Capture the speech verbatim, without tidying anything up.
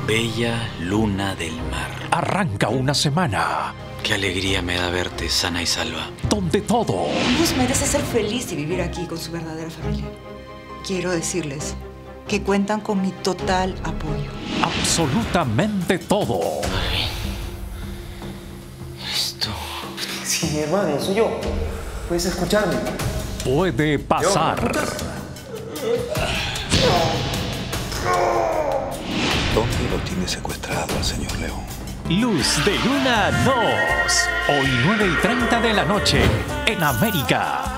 Bella luna del mar. Arranca una semana Qué alegría me da verte sana y salva. donde todo, Luz merece ser feliz y vivir aquí con su verdadera familia. Quiero decirles que cuentan con mi total apoyo. absolutamente todo, Esto... Sí, hermano, soy yo. Puedes escucharme. puede pasar. ¿Dónde lo tiene secuestrado al señor León? Luz de Luna dos. Hoy nueve y treinta de la noche en América.